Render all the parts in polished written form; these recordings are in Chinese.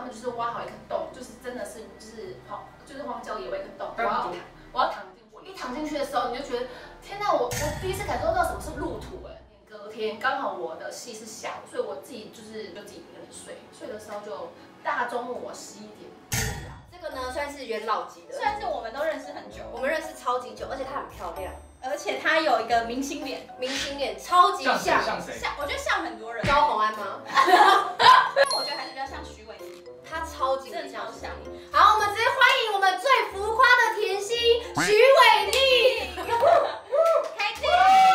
呢就是挖好一个洞，就是真的是就是荒郊野外一个洞，我要躺进去。我一躺进去的时候，你就觉得天哪，我第一次感受到什么是入土哎。隔天刚好我的戏是下午，所以我自己就自己一个人睡，睡的时候就大中午我11点。 这个呢算是元老级的， 算是我们都认识很久， 我们认识超级久，而且她很漂亮， 而且她有一个明星脸， 超级像谁？ 我觉得像很多人。 高虹安吗？ 我觉得还是比较像徐伟宁， 她超级真的超像。 好，我们直接欢迎我们最浮夸的甜心徐伟宁。 开机。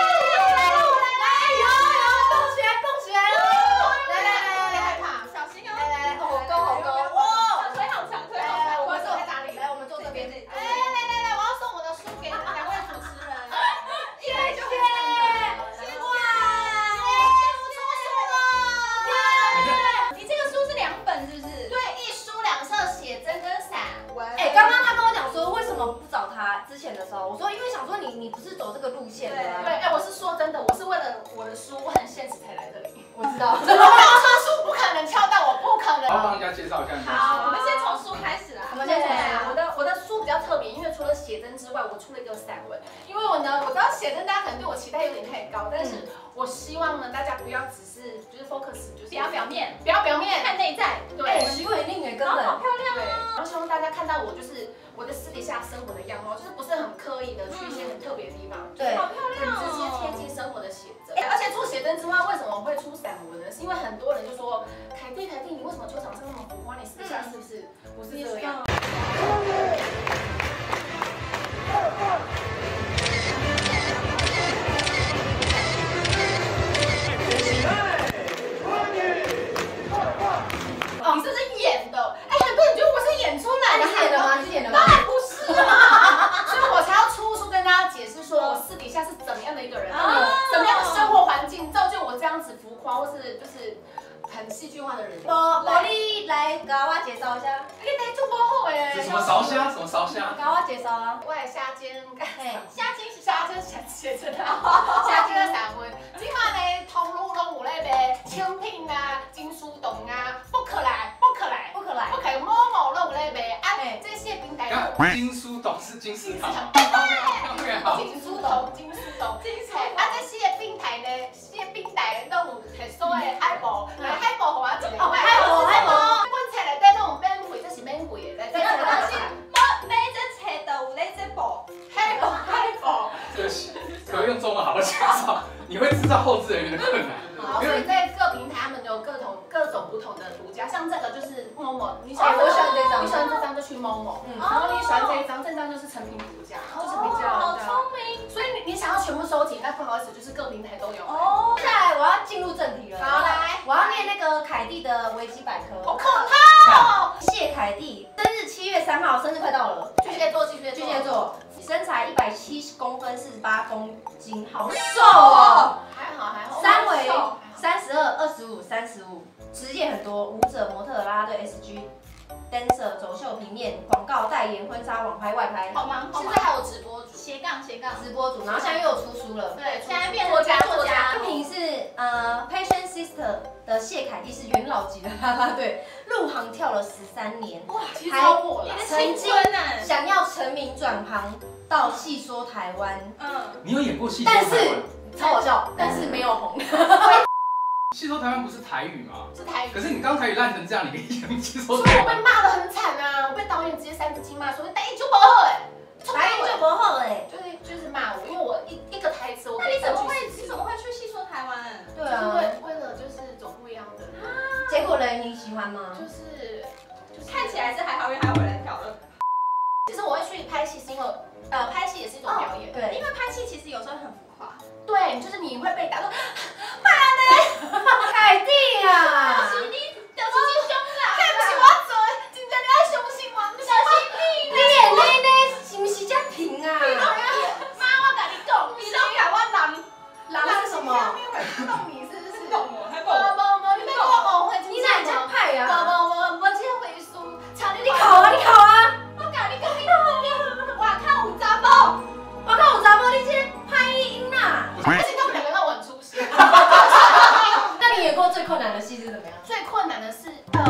我说，因为想说你不是走这个路线的啊？ 对，我是说真的，我是为了我的书，我很现实才来这里。 我知道， 这书不可能翘到我，不可能。 我帮人家介绍一下。 好，我们先从书开始啦。 我们先从我的书比较特别，因为除了写真之外，我出了一个散文。因为我知道写真大家可能对我期待有点太高，但是我希望呢，大家不要只是就是 focus， 就是不要表面， 看内在。 对，徐伟宁也根本好漂亮对，然后希望大家看到我就是我的私底下生活的样貌，就是不是很刻意的去一些很特别的地方， 对， 好漂亮很直接贴近生活的写真。而且除写真之外，为什么我会出散文呢？是因为很多人就说凯蒂，你为什么球场上那么浮夸？你私底下是不是不是这样？哦，你这是演的，很多人觉得我是演出来的， 你演的吗？是演的吗？ 当然不是嘛，所以我才要出书跟大家解释说我私底下是怎么样的一个人，什么样的生活环境造就我这样子浮夸或是就是很戏剧化的人。 宝莉来给我介绍一下。 你得做不好诶。 什么烧虾？什么烧虾？ 给我介绍啊。 我的虾尖， 虾精写真啊，虾尖的散文，今晚呢通路拢有咧卖精品啊、金属洞啊，不可来，某某拢有咧卖啊，这些平台。 金书董是金丝桃。 金属洞，啊，这些平台呢，都有特殊的海报，海报互我一个。海报。本册内底拢有免费，这是免费的。 买这册都有咧这部。 海报。 这个可以用中文好好介绍，你会制造后置人员的困难。 好，所以在各平台他们有各种不同的独家，像这个就是某某，你喜欢我喜欢这张， 你喜欢这张就去某某，然后你喜欢这一张，这张就是成品独家，就是比较好聪明。 所以你想要全部收集，那不好意思，就是各平台都有。 哦，接下来我要进入正题了。 好，来， 我要念那个凯蒂的维基百科。 好可怕哦！ 谢凯蒂，生日7月3号，生日快到了。 巨蟹座， 身材170公分，48公斤，好瘦哦。 还好。 3围32、25、35，职业很多，舞者、模特、啦啦队、SG、dancer、走秀、平面、广告代言、婚纱、网拍、外拍。 好忙，现在还有直播主， 斜杠。 直播主，然后现在又有出书了。 对， 现在变作家。 作品是Passion Sister 的谢凯蒂是元老级的啦啦队，入行跳了13年， 哇，其实超过了。 曾经想要成名转行到戏说台湾， 你有演过戏说台湾？ 但是超好笑，但是没有红。 戏说台湾不是台语吗？ 是台语。 可是你刚台语烂成这样，你可以演戏说台湾？所以我被骂得很惨啊！我被导演直接3字经骂说台语就不好哎， 台语就不好哎， 就是骂我，因为我一个台词我。 那你怎么会去戏说台湾？ 对啊， 为了就是走不一样的。 结果嘞，你喜欢吗？ 就是看起来是还好，因为还要回来跳了。 其实我会去拍戏，是因为拍戏也是一种表演。 对， 因为拍戏其实有时候很浮夸。 对，就是你会被打到， 凯蒂啊！ 你掉出去胸啦！ 对不起，我要走了，今天你爱相信我，小心你眼泪呢？是不是这平啊？ 妈，我跟你讲， 你都改我狼是什么？ 动你是不是？ 动我，还动我，你被我会你哪家派啊？ 我今天回书， 你考啊！ 我跟你讲，我靠有查某， 你今天拍音啊？ 而且他们2个让我很出戏。 那你演过最困难的戏是怎么样？ 最困难的是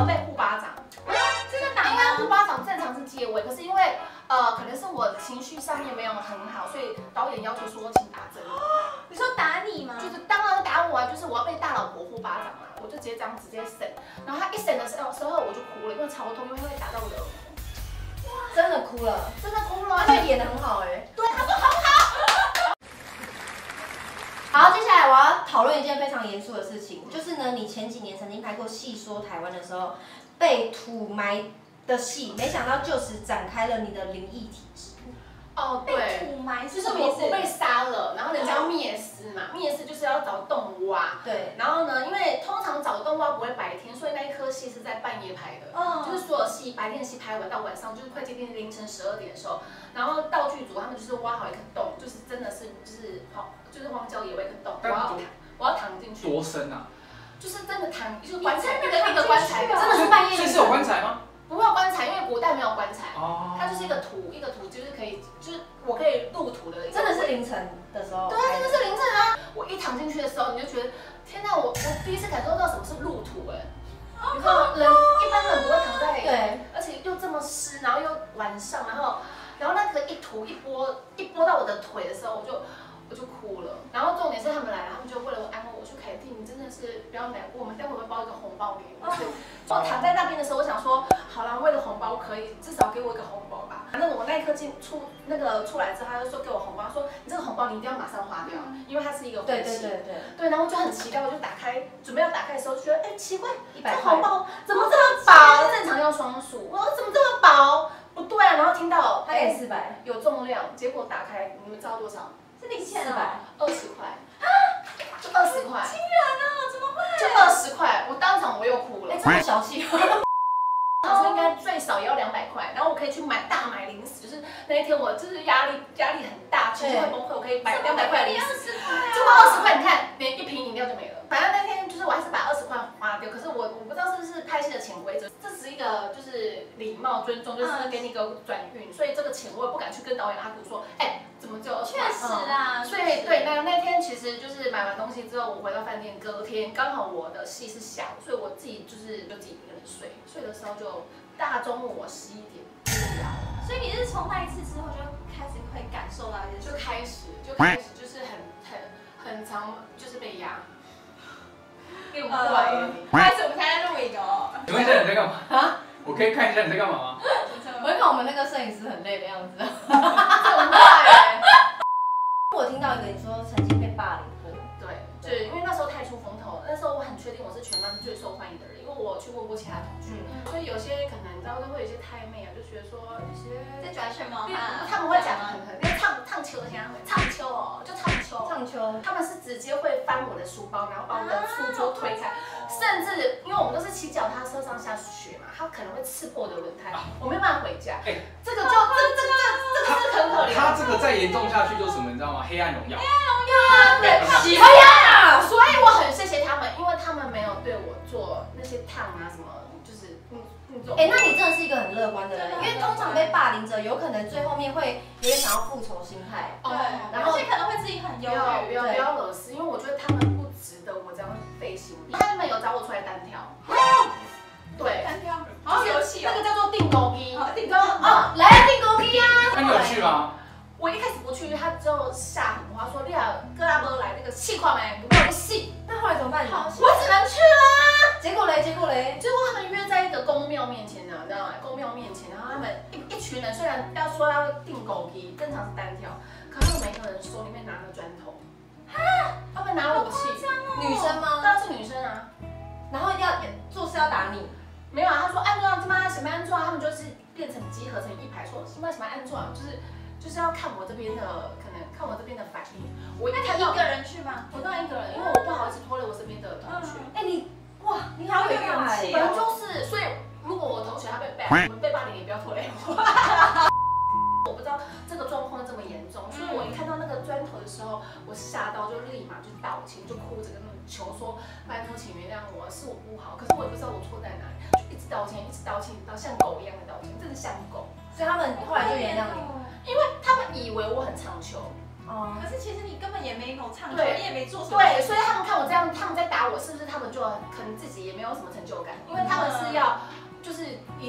可能是我情绪上面没有很好，所以导演要求说请打针。 你说打你吗？ 就是当然打我啊，就是我要被大老婆呼巴掌啊，我就直接这样直接省。然后他一省的时候我就哭了，因为超痛，因为他会打到我的耳膜。 真的哭了， 真的哭了， 而且演得很好哎。 对，他说好好。 好，接下来我要讨论一件非常严肃的事情，就是呢，你前几年曾经拍过《戏说台湾》的时候，被土埋的戏，没想到就此展开了你的灵异体质。 哦， 被对， 土埋就是是什么意思？ 我被杀了，然后人家要灭尸嘛，灭尸就是要找洞挖。 对， 然后呢，因为通常找洞挖不会白天，所以那一颗戏是在半夜拍的。就是所有戏白天的戏拍完到晚上，就是快接近凌晨12点的时候，然后道具组他们就是挖好一个洞，就是真的是就是荒郊野外一个洞，我要躺进去。 多深啊？ 就是真的躺，就是棺材那个棺材，真的是半夜。 所以是有棺材吗？ 不会有棺材，因为古代没有棺材。 哦。 它就是一个土，就是可以，就是我可以入土的。 真的是凌晨的时候。 对啊，真的是凌晨啊！我一躺进去的时候，你就觉得天哪，我第一次感受到什么是入土哎。你知道人一般人不会躺在， 对， 而且又这么湿，然后又晚上，然后那个一土一拨到我的腿的时候，我就哭了。然后重点是他们来了，他们就为了安慰我说：“凯蒂，你真的是不要难过，我们待会会包一个红包给你。”我躺在那边的时候，我想说，好啦，为了红包可以至少给我一个红包吧。反正我那一刻出来之后，他就说给我红包，说你这个红包你一定要马上花掉，因为它是一个回期。对，然后就很期待，我就打开，准备要打开的时候，就觉得奇怪，这红包怎么这么薄？正常要双数，我说怎么这么薄？不对啊，然后听到它给400， 有重量，结果打开，你们知道多少？ 是0钱 20块，就20块， 惊人哦，怎么会？ 就20块，我当场我又哭了， 这么小气。 我说应该最少也要200块，然后我可以去大买零食，就是那一天我就是压力很大，情绪会崩溃，我可以买200块零食，结果20块，你看连一瓶饮料就没了。反正那天就是我还是把20块花掉，可是我不知道是不是拍戏的潜规则，这是一个就是礼貌尊重，就是给你一个转运，所以这个钱我也不敢去跟导演阿古说，怎么只有20块？ 确实啊， 所以对，那天其实就是买完东西之后，我回到饭店，隔天刚好我的戏是下午，所以我自己就自己一个人睡，睡的时候就大中午我11点就压了。 所以你是从那一次之后就开始会感受到一些， 就开始就是很常就是被压。给我们过来， 不好意思，我们现在在录影哦。 请问一下你在干嘛？啊？我可以看一下你在干嘛吗？ 我会看我们那个摄影师很累的样子。 很快。 我听到一个你说曾经被霸凌过， 对，就是因为那时候太出风头了，那时候我很确定我是全班最受欢迎的人，因为我去问过其他同学，所以有些可能你知道都会有一些太妹啊，就觉得说一些在转什么？ 他们会讲很，因为唱秋天会唱秋哦，就唱秋，他们是直接会翻我的书包，然后把我的书桌推开，甚至因为我们都是骑脚踏车上下学嘛，他可能会刺破我的轮胎，我没办法回家。这个是很可怜。 他这个再严重下去就什么你知道吗？黑暗荣耀。 对， 喜欢呀， 所以我很谢谢他们，因为他们没有对我做那些烫啊什么，就是那种。 那你真的是一个很乐观的人，因为通常被霸凌者有可能最后面会有点想要复仇心态， 对， 然后而且可能会自己很忧郁。 不要惹事，因为我觉得他们不值得我这样费心力。他们有找我出来单挑，对， 单挑，好有戏哦。 那个叫做定钩机， 定钩来啊定钩机啊！ 那你有去吗？ 我一开始不去，他就下狠话说：“你啊，哥阿伯来那个气矿没，不够戏。” 那后来怎么办？ 我只能去啦。 结果嘞， 结果他们约在一个公庙面前呢，你知道吗？公庙面前，然后他们一群人，虽然要说要定狗皮，正常是单挑，可他们每个人手里面拿着砖头，他们拿武器， 女生吗？ 当然是女生啊。 然后要做事要打你， 没有啊？他说按住什么什么按住啊？他们就是变成集合成一排，说什么按住啊？就是要看我这边的，可能看我这边的反应。我一看到一个人去吗？ 我当然一个人，因为我不好意思拖累我身边的同学。 你好有勇气本来就是，所以如果我同学他被霸凌，也不要拖累我。我不知道这个状况这么严重，所以我一看到那个砖头的时候，我吓到就立马就道歉，就哭着跟他们求说拜托请原谅我，是我不好，可是我也不知道我错在哪里，就一直道歉，像狗一样的道歉，真的像狗。 所以他们后来就原谅你， 因为他们以为我很唱秋。 可是其实你根本也没有唱秋， 对， 你也没做什么。 对，所以他们看我这样，他们在打我，是不是他们就可能自己也没有什么成就感？因为他们是要就是引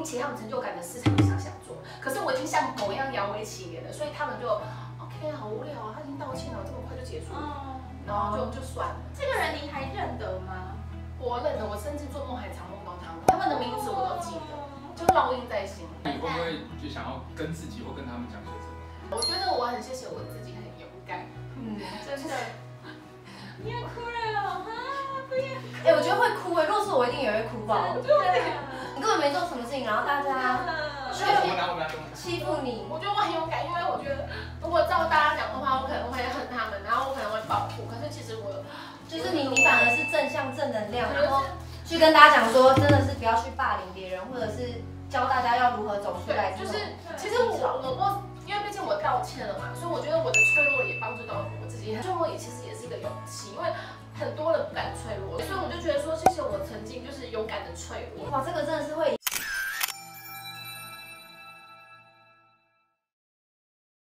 其他们成就感的事才会想做。可是我已经像狗一样摇尾乞怜了，所以他们就 OK 好无聊啊，他已经道歉了，这么快就结束了，然后就算了。 这个人你还认得吗？ 我认得，我甚至做梦还常梦到他们，他们的名字我都记得，就烙印在心里。 你会不会就想要跟自己或跟他们讲些什么？ 我觉得我很谢谢我自己，很勇敢。 真的。你要哭了哦，不要。 我觉得会哭如果是我一定也会哭爆。 对啊。 你根本没做什么事情，然后大家欺负你。 我觉得我很勇敢，因为我觉得如果照大家讲的话，我可能会恨他们，然后我可能会保护。可是其实我就是你反而是正向正能量，然后去跟大家讲说，真的是不要去霸凌别人，或者是教大家要如何走出来。 就是其实我因为毕竟我道歉了嘛，所以我觉得我的脆弱也帮助到我自己。脆弱也其实也是一个勇气，因为很多人不敢脆弱，所以我就觉得说，谢谢我曾经就是勇敢的脆弱。 哇，这个真的是